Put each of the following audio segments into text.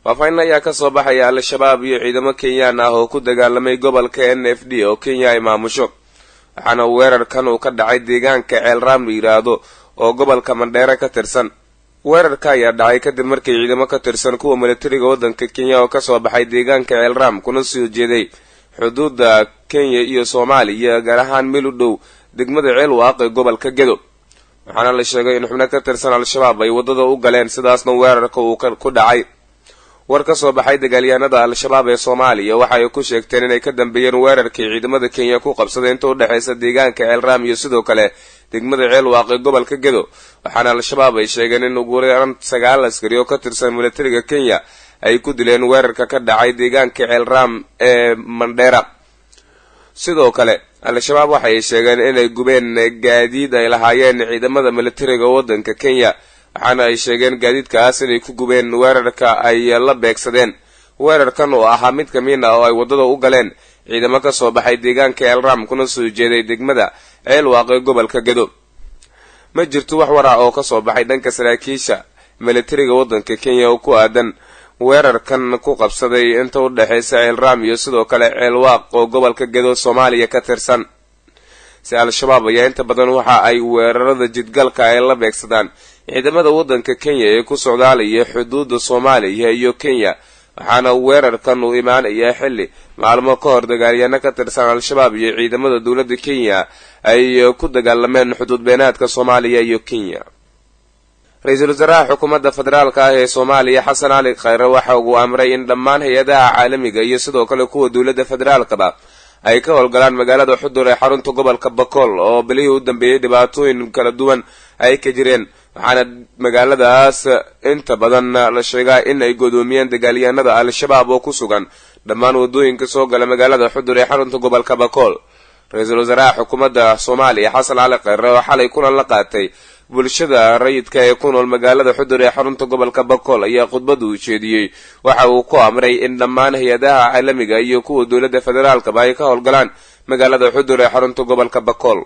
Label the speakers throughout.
Speaker 1: Waafayna ayaa ka soo baxaya al-shabaab iyo ciidamo Kenyaan ah oo ku dagaalamay gobolka NFD oo Kenya ay maamusho. waxaana weerarkan uu ka dhacay deegaanka Ceelraam yiraahdo oo gobolka Mandheera ka tirsan. weerarka ayaa dhacay kadib markii ciidamo ka tirsan kuwa militariga waddanka Kenya oo ka soo baxay deegaanka Ceelraam kuna soo jeeday xuduudda Kenya iyo Soomaaliya gaar ahaan meel u dhow degmada Ceelwaaq ee gobolka Gedo. waxaana la sheegay in xubno ka tirsan al-shabaab ay wadada u galeen sidaasna weerarka uu ku dhacay. war ka soo baxay dagaalyahanada al-shabaab ee Soomaaliya waxa ay ku sheegteen inay ka dambeeyeen weerarkii ciidamada Kenya ku qabsadeen inta u dhaxaysa deegaanka Ceelraam iyo sidoo kale degmada Ceelwaaq ee gobolka Gedo. waxaana al-shabaab ay sheegeen in ugu yaraan 9 askari oo ka tirsan militariga Kenya ay ku dileen weerarka ka dhacay deegaanka Ceelraam ee Mandheera. sidoo kale al-shabaab waxay sheegeen inay gubeen gaadiid ay lahaayeen ciidamada militariga waddanka Kenya. waxaana ay sheegeen gaadiidkaas inay ku gubeen weerarka ay la beegsadeen. weerarkan oo ahaa mid kamid ah oo ay wadada u galeen ciidamo ka soo baxay deegaanka Ceelraam kuna soo jeeday degmada Ceelwaaq ee gobolka Gedo. ma jirto wax war ah oo ka soo baxay dhanka saraakiisha militariga waddanka Kenya oo ku aadan weerarkan ku qabsaday inta u dhaxaysa Ceelraam iyo sidoo kale Ceelwaaq oo gobolka Gedo Soomaaliya ka tirsan. si al-shabaab ayaa inta badan waxa ay weerarada jidgalka ay la beegsadaan ciidamada waddanka Kenya ee ku socdaalaya xuduudda Soomaaliya iyo Kenya. waxaana weerarkan uu imaanaya xilli maalmo ka hor dagaalyahanno ka tirsan al-shabaab iyo ciidamada dawladda Kenya ay ku dagaalameen xuduud beenaadka Soomaaliya iyo Kenya. ra'iisul wasaaraha xukuumadda federaalka ah ee Soomaaliya Xasan Cali Khayre waxa uu amray in dhammaan hay'adaha caalamiga iyo sidoo kale kuwa dawladda federaalka ay ka howlgalaan magaalada Xudur ee xarunta gobolka Bakool oo bilihii u dambeeyay dhibaatooyin kala duwan ay ka jireen. waxaana magaaladaas inta badan la sheegay in ay godoomiyeen dagaalyahanada al-shabaab oo ku sugan dhammaan wadooyinka soo gala magaalada Xudur ee xarunta gobolka Bakool. ra'iisul wasaaraha xukuumadda Soomaaliya Xasan Cali Khayre oo xalay kulan la qaatay bulshada rayidka ee ku nool magaalada Xudur ee xarunta gobolka Bakool ayaa khudbad u jeediyay. waxa uu ku amray in dhammaan hay'adaha caalamiga iyo kuwa dawladda federaalka ay ka howlgalaan magaalada Xudur ee xarunta gobolka Bakool.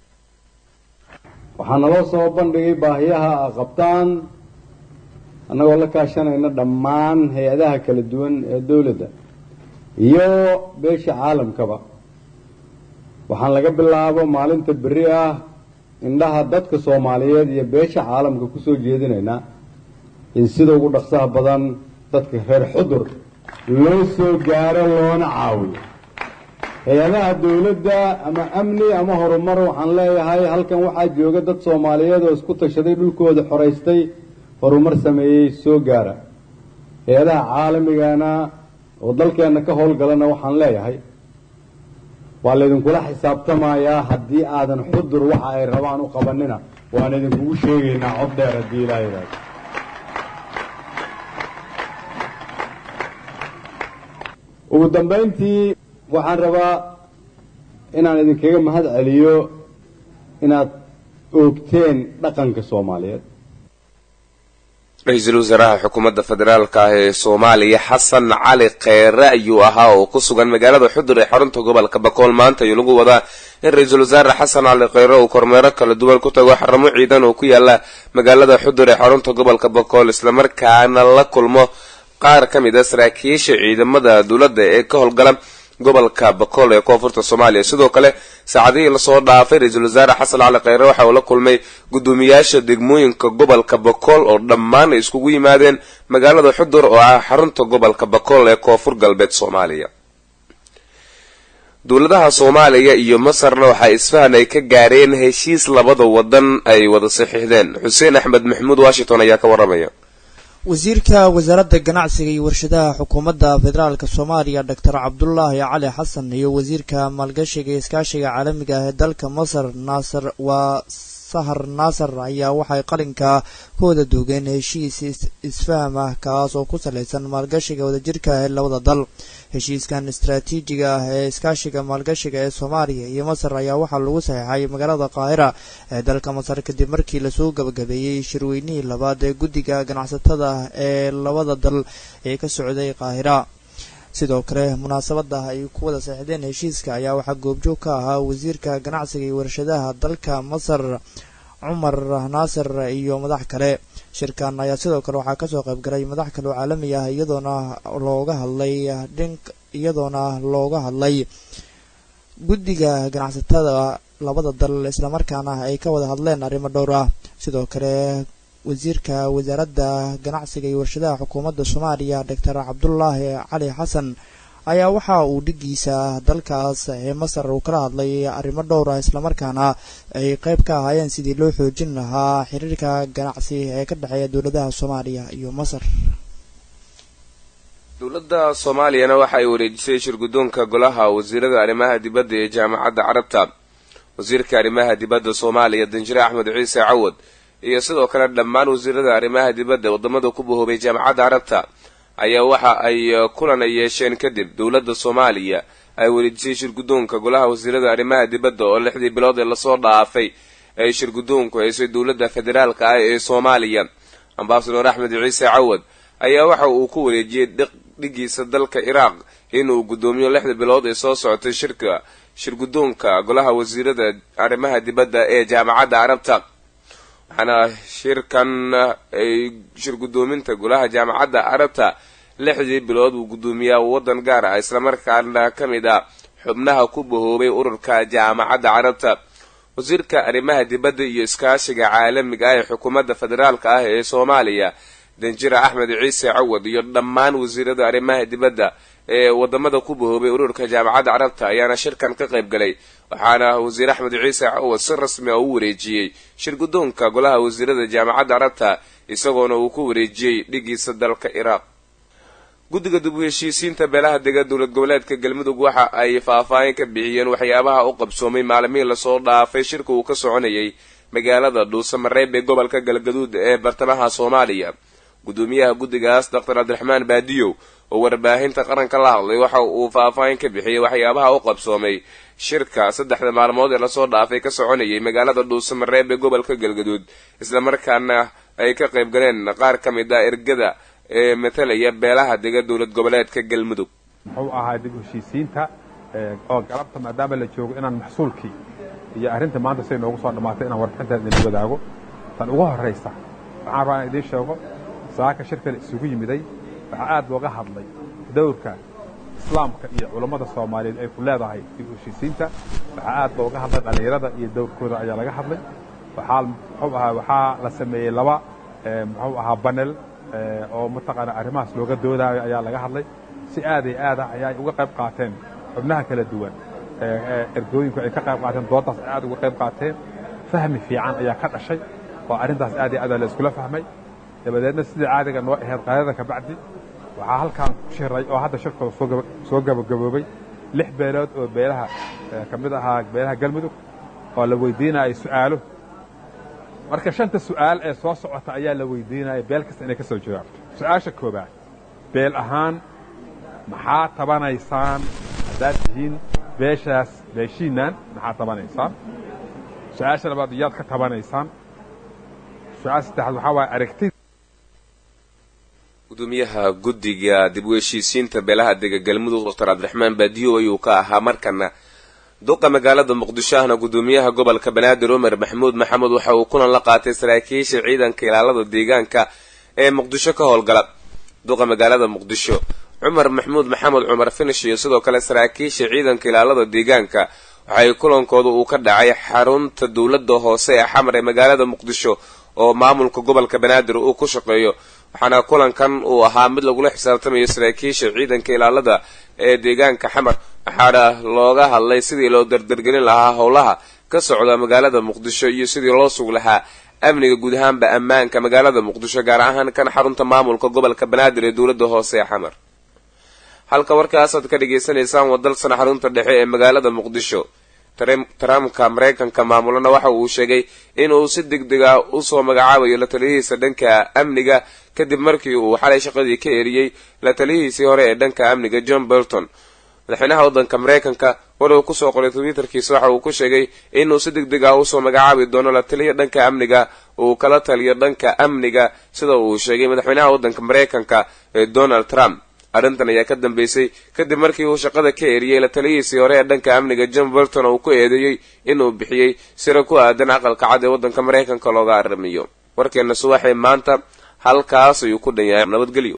Speaker 2: waxaan naloo soo bandhigay baahiyaha ay qabtaan annagoo la kaashanayna dhammaan hay-adaha kala duwan ee dawladda iyo beesha caalamkaba. waxaan laga bilaabo maalinta berri ah indhaha dadka Soomaaliyeed iyo beesha caalamka ku soo jeedinaynaa in sida ugu dhaqsaha badan dadka reer Xudur loo soo gaaro loona caawiyo. hay-adaha dawladda ama amni ama horumar waxaan leeyahay halkan waxaa jooga dad Soomaaliyeed oo isku tashaday dhulkooda xoreystay horumar sameeyay soo gaara. hay-adaha caalamigana oo dalkeena ka howlgalana waxaan leeyahay waa idinkula xisaabtamayaa haddii aadan Xudur waxa ay rabaan u qabanina waan idinkugu sheegaynaa cod dheer haddii Ilaahay yiraahdo. ugu dambeyntii waxaan rabaa inaan idinkaga mahad celiyo inaad oogteen dhaqanka Soomaaliyeed.
Speaker 1: ra'iisul wasaaraha xukuumadda federaalka ah ee Soomaaliya Xasan Cali Khayre ayuu ahaa oo ku sugan magaalada Xudur ee xarunta gobolka Bakool. maanta ayuu lagu wadaa in ra'iisul wasaare Xasan Cali Khayre uu kormeero kala duwan ku tago xarumo ciidan oo ku yaala magaalada Xudur ee xarunta gobolka Bakool isla markaana la kulmo qaar ka mid ah saraakiisha ciidamada dawladda ee ka howlgala gobolka Bakool ee koonfurta Soomaaliya. sidoo kale saacadihii la soo dhaafay ra'iisul wasaare Xasan Cali Khayre waxa uu la kulmay gudoomiyaasha degmooyinka gobolka Bakool oo dhammaan iskugu yimaadeen magaalada Xudur oo ah xarunta gobolka Bakool ee koonfur galbeed Soomaaliya. dawladaha Soomaaliya iyo Masarna waxa isfahan ay ka gaareen heshiis labada wadan ay wada saxiixdeen. Xuseen Axmed Maxamuud Washington ayaa ka waramaya.
Speaker 3: wasiirka wasaaradda ganacsiga iyo warshadaha xukuumadda federaalka Soomaaliya Dr. Cabdullaahi Cali Xasan iyo wasiirka maalgashiga iyo iskaashiga caalamiga ah ee dalka Masar Sahar Nasser ayaa waxay qalinka ku wada duugeen heshiis isfaham ah kaas oo ku saleysan maalgashiga wadajirka ee labada dal. heshiiskan istaraatiijiga ah ee iskaashiga maalgashiga ee Soomaaliya iyo Masar ayaa waxaa lagu saxiixay magaalada Qaahira ee dalka Masar kadib markii la soo gabagabeeyay shirweynihii labaad ee guddiga ganacsatada ee labada dal ee ka socday Qaahira. sidoo kale munaasabada ay ku wada saxiixdeen heshiiska ayaa waxaa goobjoog ka ahaa wasiirka ganacsiga iyo warshadaha dalka Masar cumar naasir iyo madax kale. shirkan ayaa sidoo kale waxaa kasoo qayb galay madax kale oo caalami ah iyadoona looga hadlay guddiga ganacsatada labada dal islamarkaana ay ka wada hadleen arrimo dhowr ah. sidoo kale wasiirka wasaaradda ganacsiga iyo warshadaha xukuumadda Soomaaliya Dr. Cabdullaahi Cali Xasan ayaa waxa uu dhigiisa dalkaas ee Masar uu kala hadlay arrimo dhowr ah islamarkaana ay qayb ka ahaayeen sidii loo xoojin lahaa xiriirka ganacsi ee ka dhexeeya dawladaha Soomaaliya iyo Masar.
Speaker 1: dowladda Soomaaliyana waxa ay wareejisay shirgudoonka golaha wasiirada arrimaha dibadda ee jaamacadda Carabta. wasiirka arrimaha dibadda Soomaaliya Danjire Axmed Ciise Cawad iyo sidoo kale dhammaan wasiirada arrimaha dibadda wadamada ku boobay jaamacadda Carabta ayaa waxa ay kulan ay yeesheen kadib dowladda Soomaaliya ay wareejisay shirgudoonka golaha wasiirada arrimaha dibadda oo 6 bilood ee la soo dhaafay ay shirgudoonku haysay dowladda federaalka ah ee Soomaaliya. Ambassador Axmed Ciise Cawad ayaa waxa uu ku wareejiyay dhigiisa dalka Iraq inuu gudoomiyo 6 bilood ee soo socotay shirgudoonka golaha wasiirada arrimaha dibadda ee jaamacadda Carabta. waxaana shirkan ay shirgudoominta golaha jaamacadda Carabta 6 bilood uu gudoomiyaa wadan gaar ah isla markaana kamid ah xubnaha ku bohoobay ururka jaamacadda Carabta. wasiirka arrimaha dibadda iyo iskaashiga caalamiga ah ee xukuumadda federaalka ah ee Soomaaliya Danjire Axmed Ciise Cawad iyo dhammaan wasiirada arrimaha dibadda ee wadamada ku bohoobay ururka jaamacadda Carabta ayaana shirkan ka qayb galay. waxaana wasiir Axmed Ciise Cawad si rasmi ah u wareejiyay shirgudoonka golaha wasiirada jaamacadda Carabta isagoona uu ku wareejiyay dhigiisa dalka Iraq. guddiga dib u heshiisiinta beelaha degan dowlad goboleedka Galmudug waxa ay faahfaahin ka bixiyeen waxyaabaha u qabsoomay maalmihii la soo dhaafay shirka uu ka soconayay magaalada Dhuusamareeb ee gobolka Galgaduud ee bartamaha Soomaaliya. gudoomiyaha guddigaas Dr. Cabdiraxmaan Baadiyo oo warbaahinta qaranka la hadlay waxa uu faahfaahin ka bixiyay waxyaabaha u qabsoomay shirka 3 maalmood ee la soo dhaafay ka soconayay magaalada Dhuusamareeb ee gobolka Galgaduud isla markaana ay ka qayb galeen qaar kamid ah ergada ee matalaya beelaha degan dowlad goboleedka Galmudug.
Speaker 4: wuxuu ahaa dib u heshiisiinta oo galabta maadaama la joogo inaan maxsuulkii iyo arrinta maanta say noogu soo dhamaatay inaan warbixinteeda idin wadaago. tan ugu horeysa waxaan rabaa idin sheego saaka shirka isugu yimiday waxa aad looga hadlay dowrka islaamka iyo culimada Soomaaliyeed ay ku leedahay dib u heshiisiinta. waxa aad looga hadlay dhalinyarada iyo dowrkooda ayaa laga hadlay. waxaa la sameeyay 2 panel oo mataqaana arrimahaas looga doodayo ayaa laga hadlay. si aad ayay uga qayb qaateen xubnaha kala duwan ergooyinku ay ka qayb qaateen doodaas aad uga qayb qaateen. fahmi fiican ayaa ka dhashay oo arrintaas aad la isku fahmay. dabadeedna sidii caadiga noo ahayd qaadada ka bacdi waxaa halkaan ku shiray oo hadda shirkooda soo gabagaboobay 6 beelood oo beelaha kamid ahaa beelaha Galmudug oo la weydiinayay su'aalo. marka 5 su'aal ee soo socota ayaa la weydiinayay beel kasta inay ka soo jawaabto. su'aasha koobaad beel ahaan maxaa tabanaysaan hadaad tihiin beeshiinaan maxaa tabanaysaan. su'aasha labaad yaad ka tabanaysaan. su'aasha saddexaad waxaa waaye aragtida.
Speaker 1: gudoomiyaha guddiga dib u heshiisiinta beelaha degan Galmudug Dr. Cabdiraxmaan Baadiyo ayuu ka ahaa markana duqa magaalada Muqdisho ahna gudoomiyaha gobolka Banaadir Umar Maxamuud Maxamed waxa uu kulan la qaatay saraakiisha ciidanka ilaalada deegaanka ee Muqdisho ka howlgala. duqa magaalada Muqdisho Umar Maxamuud Maxamed Umar Finish iyo sidoo kale saraakiisha ciidanka ilaalada deegaanka waxay kulankooda uu ka dhacay xarunta dawladda hoose ee Xamar ee magaalada Muqdisho oo maamulka gobolka Banaadir uu ku shaqeeyo. waxaana kulankan uu ahaa mid lagu xisaabtamayo saraakiisha ciidanka ilaalada ee deegaanka Xamar. waxaana looga hadlay sidii loo dardargelin lahaa howlaha ka socda magaalada Muqdisho iyo sidii loo sugi lahaa amniga guud ahaanba ammaanka magaalada Muqdisho gaar ahaan kan xarunta maamulka gobolka Banaadir ee dawladda hoose ee Xamar. halka warkaas aad ka dhageysanaysaan wadal sana xarunta dhexe ee magaalada Muqdisho. Trumpka Mareykanka maamulana waxa uu sheegay in uu si degdeg ah u soo magacaabayo la taliyihiisa dhanka amniga kadib markii uu xalay shaqadii ka eriyay la taliyihiisii hore ee dhanka amniga John Bolton. madaxweynaha waddanka Mareykanka wuxuu ku soo qoray Twitterkiisa waxa uu ku sheegay in uu si degdeg ah u soo magacaabi doono la taliye dhanka amniga uu kala taliyo dhanka amniga sida uu sheegay madaxweynaha waddanka Mareykanka Donald Trump. arrintan ayaa ka dambeysay kadib markii uu shaqada ka eriyey la taliyiisii hore ee dhanka amniga John Bolton oo uu ku eedeeyey inuu bixiyey sira ku aadan aqalka cad ee waddanka Mareykanka looga arrimiyo warkeena subaxii maanta halkaas ayuu ku dhan yahay nabadgelyo.